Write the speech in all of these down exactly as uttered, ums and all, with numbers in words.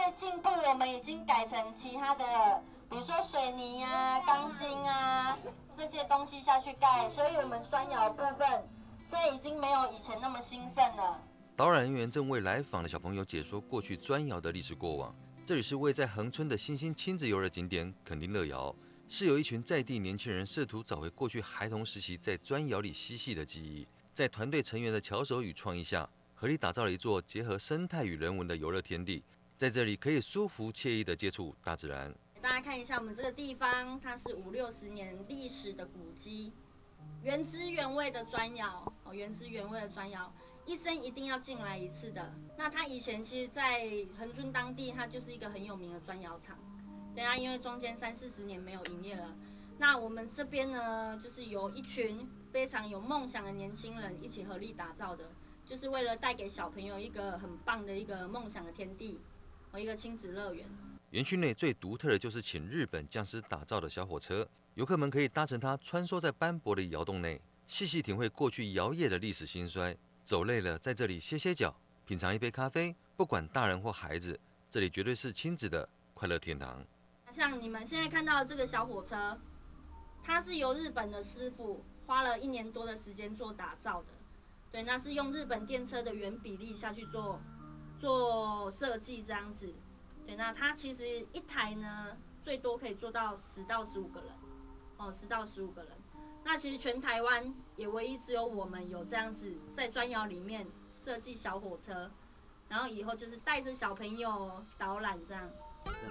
在进步，我们已经改成其他的，比如说水泥啊、钢筋啊这些东西下去盖，所以我们砖窑部分现在已经没有以前那么兴盛了。 导览人员正为来访的小朋友解说过去砖窑的历史过往。这里是位在恒春的新兴亲子游乐景点垦丁乐窑，是由一群在地年轻人试图找回过去孩童时期在砖窑里嬉戏的记忆，在团队成员的巧手与创意下，合力打造了一座结合生态与人文的游乐天地。在这里可以舒服惬意地接触大自然。 大家看一下我们这个地方，它是五六十年历史的古迹，原汁原味的砖窑，哦，原汁原味的砖窑，一生一定要进来一次的。那它以前其实，在恒春当地，它就是一个很有名的砖窑厂。对啊，因为中间三四十年没有营业了。那我们这边呢，就是有一群非常有梦想的年轻人一起合力打造的，就是为了带给小朋友一个很棒的一个梦想的天地。一个亲子乐园。 园区内最独特的就是请日本匠师打造的小火车，游客们可以搭乘它穿梭在斑驳的窑洞内，细细体会过去窑业的历史兴衰。走累了，在这里歇歇脚，品尝一杯咖啡，不管大人或孩子，这里绝对是亲子的快乐天堂。 像你们现在看到的这个小火车，它是由日本的师傅花了一年多的时间做打造的。对，那是用日本电车的原比例下去做。做设计这样子，对，那它其实一台呢，最多可以做到十到十五个人，哦，十到十五个人。那其实全台湾也唯一只有我们有这样子在砖窑里面设计小火车，然后以后就是带着小朋友导览这样。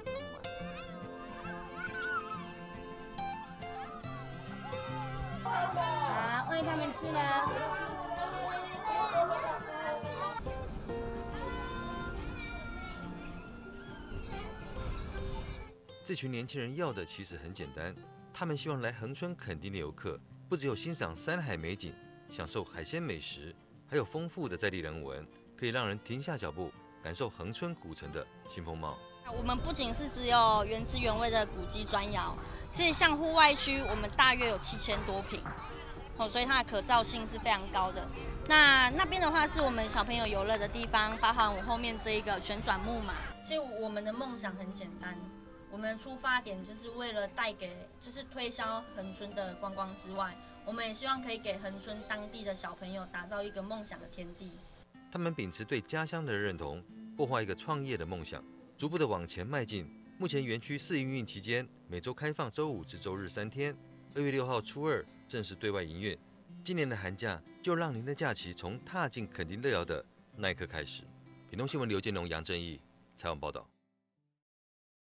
好，喂他们吃了。 这群年轻人要的其实很简单，他们希望来恒春垦丁的游客，不只有欣赏山海美景，享受海鲜美食，还有丰富的在地人文，可以让人停下脚步，感受恒春古城的新风貌。 我们不仅是只有原汁原味的古迹砖窑，其实像户外区，我们大约有七千多坪，哦，所以它的可造性是非常高的。那那边的话是我们小朋友游乐的地方，包含我后面这一个旋转木马。其实我们的梦想很简单。我们的出发点就是为了带给，就是推销恒春的观光之外，我们也希望可以给恒春当地的小朋友打造一个梦想的天地。 他们秉持对家乡的认同，擘画一个创业的梦想，逐步的往前迈进。目前园区试营运期间，每周开放周五至周日三天。二月六号初二正式对外营运。今年的寒假就让您的假期从踏进垦丁乐窑的那一刻开始。屏东新闻刘建龙、杨正义采访报道。